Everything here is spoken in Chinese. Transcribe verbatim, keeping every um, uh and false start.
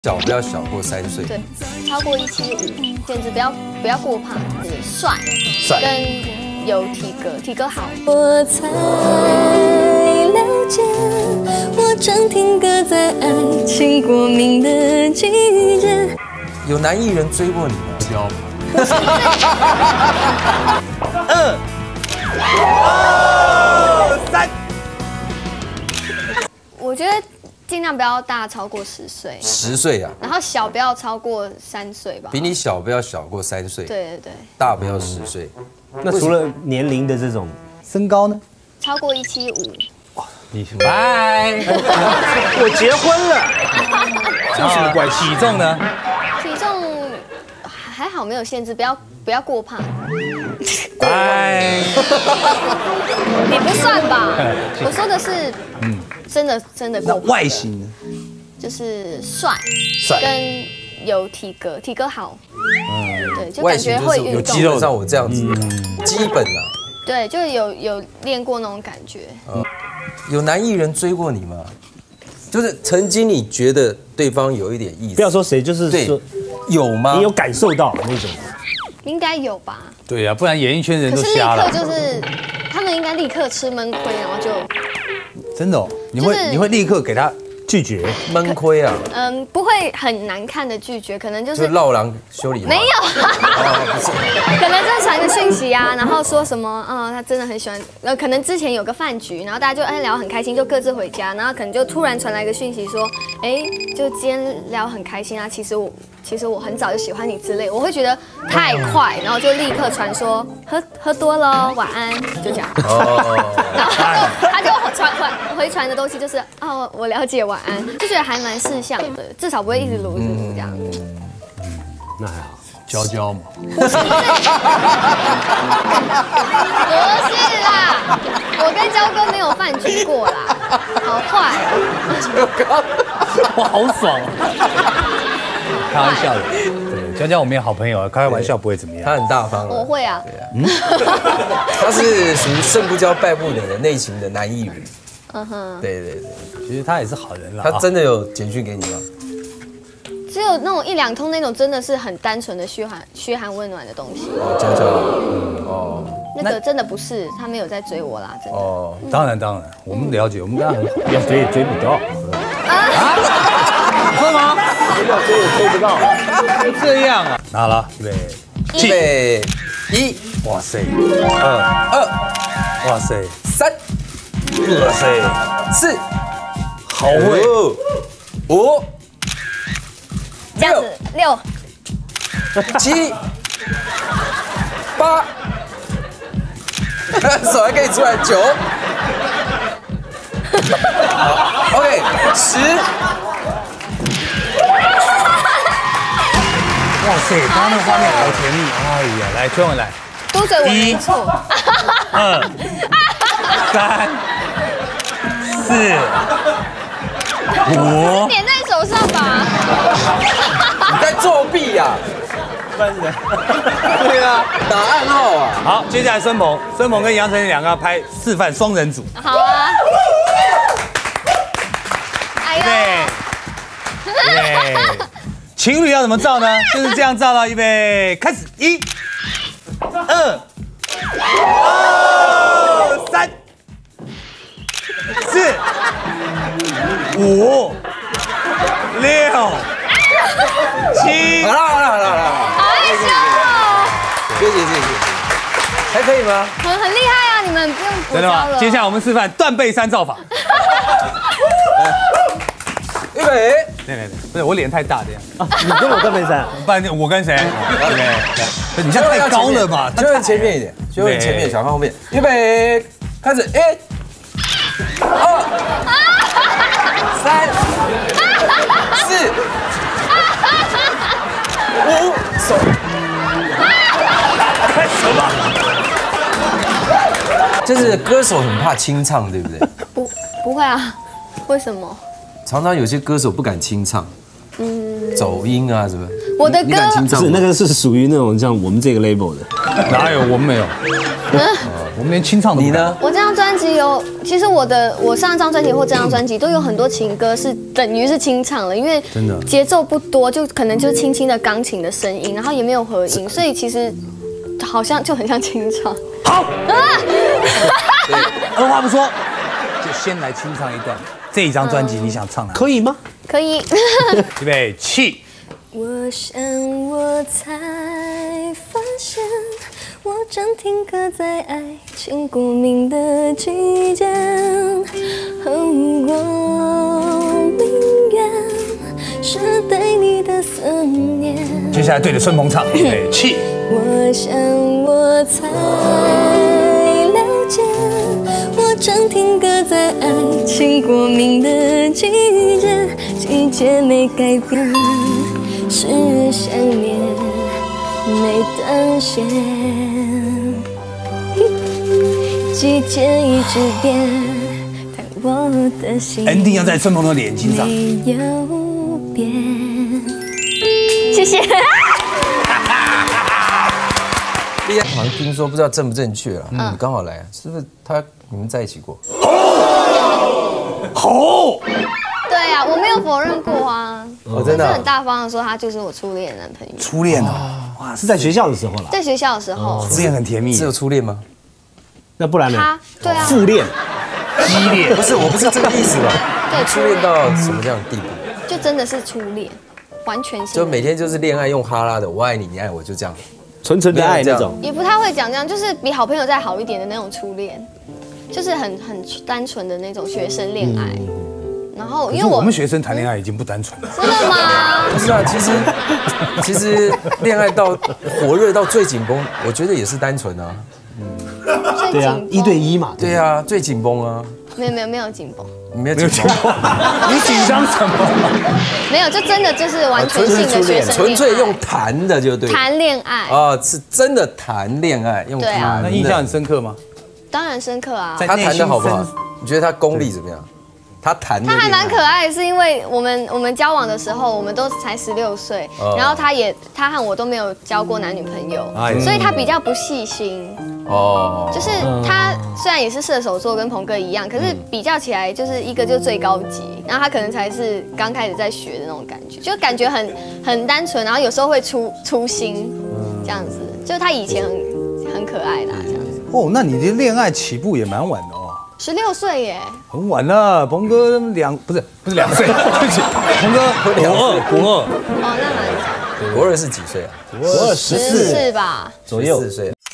小不要小过三岁， 对，超过一七五，简直不要不要过胖，帅， 帅跟有体格，体格好。 我才了解，我正停格在爱情过敏的季节。 有男艺人追过你吗？ 交。 二、二、三。 我觉得尽量不要大超过十岁， 十岁啊， 然后小不要超过三岁吧。 比你小不要小过三岁， 对对对， 大不要十岁。 那除了年龄的这种身高呢？ 超过一七五。 你拜，我结婚了，这有什么关系？体重呢？ 体重还好，没有限制，不要不要过胖。 拜， 你不算吧？我说的是，嗯，真的真的那过胖。 外形呢？ 就是帅， 帅跟有体格，体格好。嗯，对，就外感形就是有觉会运动。 肌肉，像我这样子，基本啊。 对，就有有练过那种感觉。 有男艺人追过你吗？就是曾经你觉得对方有一点意思， 不要说谁，就是对说， 有吗？ 你有感受到那种？ 应该有吧？ 对呀、啊，不然演艺圈人可是立都瞎了刻。就是他们应该立刻吃闷亏，然后就真的、哦，你会、 就是你会立刻给他拒绝， 闷亏啊， 嗯不会很难看的拒绝，可能就就是绕狼修理。 没有，可能就是传个讯息啊，然后说什么，啊、他真的很喜欢，呃，可能之前有个饭局，然后大家就哎聊很开心，就各自回家，然后可能就突然传来一个讯息说，哎，就今天聊很开心啊，其实我其实我很早就喜欢你之类，我会觉得太快，然后就立刻传说喝喝多了，晚安，就这样。 哦， 然后他就他就传回回传的东西就是哦，我了解，晚安，就觉得还蛮识相的，至少不会一直撸一直撸这样。 那还好。 娇娇嘛， 不是啦，我跟焦哥没有饭局过啦，好坏哦。 哇，好爽、啊！开玩笑的，对，娇娇我们也好朋友，开玩笑不会怎么样。 他很大方啊。 我会啊， 他是属于胜不骄败不馁的类型的男艺人。 嗯哼， 对对对， 其实他也是好人啦。 他真的有简讯给你吗？ 只有那种一两通那种真的是很单纯的嘘寒嘘寒问暖的东西， 哦，娇娇，哦那个真的不是他没有在追我啦，真的。 哦， 当然当然，我们了解，我们跟他很好。 要追也追不到， 会吗？ 要追也追不到。 这样啊？好了，预备， 预备，一， 哇塞， 二，二， 哇塞， 三， 哇塞， 四， 好会， 五， 这样子六七，八，手还可以出来，九，好 ，OK， 十， 哇塞，刚刚那个画面好甜蜜，哎呀，来，崔文来， 嘟嘴我没错， 二，三，四，五， 点在手上吧。 你在作弊呀？对啊，打暗号啊！ 好，接下来孙鹏，孙鹏跟杨丞琳两个要拍示范双人组， 好啊。哎呀， 对，对，情侣要怎么照呢？就是这样照了，预备，开始，一、二、二、三、四、五、六、七。 好了好了好了好了， 害羞哦， 谢谢谢谢谢谢，还可以吗？ 很很厉害啊，你们不用补真的吗？ 交了。 接下来我们示范断背山照法。 预备， 对对对，不是我脸太大这样， 你跟我断背山， 不然我跟谁？对不对？你这样太高了吧？ 就往前面一点，就往前面，小看后面。预备，开始，一、二、三、四、五，手。 干什么？ 就是歌手很怕清唱，对不对？ 不不会啊，为什么？ 常常有些歌手不敢清唱，嗯，走音啊什么。 我的歌你敢清唱吗？ 不是那个是属于那种像我们这个 label 的。 哪有？我们没有，我们连清唱都不敢。 你呢？ 我这张专专辑有，其实我的我上一张专辑或这张专辑都有很多情歌是等于是清唱了，因为真的节奏不多，就可能就是轻轻的钢琴的声音，然后也没有和音，所以其实好像就很像清唱。 好，二话不说，就先来清唱一段。这一张专辑你想唱哪？ 可以吗？ 可以。 预备起。 我想我才发现，我正停格在爱情过敏的季节。我宁愿是对你的思念。 接下来对着春鹏唱，预备起。 我想我才了解，我正停格在爱情过敏的季节，季节没改变，是想念没断线，季节一直变，但我的心 ending 要在春鹏的眼睛上。 没有变。 谢谢。 第一好像听说不知道正不正确啊，你刚好来，是不是他你们在一起过？ 好。 对啊，我没有否认过啊， 我真的我是很大方的说他就是我初恋男朋友。 初恋哦， 哇，是在学校的时候了。 在学校的时候， 初恋很甜蜜， 只有初恋吗？ 那不然呢？ 他对啊， 复恋。 激烈。 不是，我不是这个意思吧？ 对初恋到什么这样的地步？ 就真的是初恋，完全是就每天就是恋爱用哈拉的，我爱你，你爱我，就这样。 纯纯的爱那种。 也不太会讲这样，就是比好朋友再好一点的那种初恋，就是很很单纯的那种学生恋爱。然后因为我我们学生谈恋爱已经不单纯了。 真的吗？ 不是啊，其实其实恋爱到火热到最紧绷，我觉得也是单纯啊。 对啊，一对一嘛。 对啊，最紧绷啊。 没有没有没有紧绷， 没有紧绷， 你紧张什么？ 没有，就真的就是完全性的学生恋爱， 纯粹用谈的就对。 谈恋爱啊，是真的谈恋爱，用对啊谈的。 那印象很深刻吗？ 当然深刻啊。 他谈的好不好？你觉得他功力怎么样？他谈他还蛮可爱的，是因为我们我们交往的时候，我们都才十六岁，然后他也他和我都没有交过男女朋友，所以他比较不细心。 哦， 就是他虽然也是射手座，跟鹏哥一样，可是比较起来，就是一个就最高级，然后他可能才是刚开始在学的那种感觉，就感觉很很单纯，然后有时候会粗粗心这样子，就是他以前很很可爱啦这样子。 哦，那你的恋爱起步也蛮晚的哦。 十六岁耶， 很晚了。鹏哥两不是不是两岁，对不起，鹏哥国二国二。 哦，那蛮早。 国二是几岁啊？ 国二十四是吧？ 左右。 十四岁。